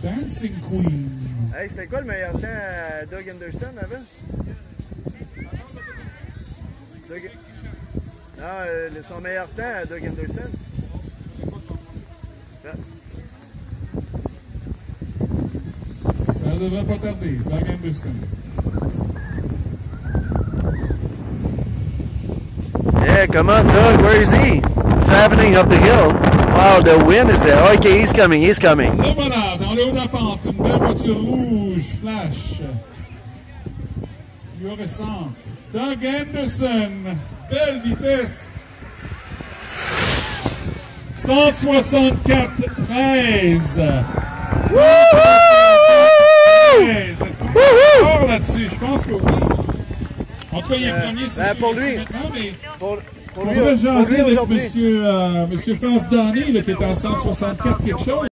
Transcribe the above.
Dancing Queen. Hey, c'était quoi le meilleur temps à Doug Anderson avant? Non, son meilleur temps à Doug Anderson? Ça devrait pas tarder, Doug Anderson. Yeah, come on, Doug. Where is he? What's happening up the hill? Wow, the wind is there. Okay, he's coming. He's coming. Le voilà, dans le haut de la pente, une belle voiture rouge, flash. Fluorescente. Doug Anderson, belle vitesse. 164-13. Est-ce qu'on est fort là-dessus? Je pense que oui. En tout cas, il est premier pour lui. maintenant, mais Pour on va jaser avec aujourd'hui. monsieur Fast Donny, qui est en 164 quelque chose.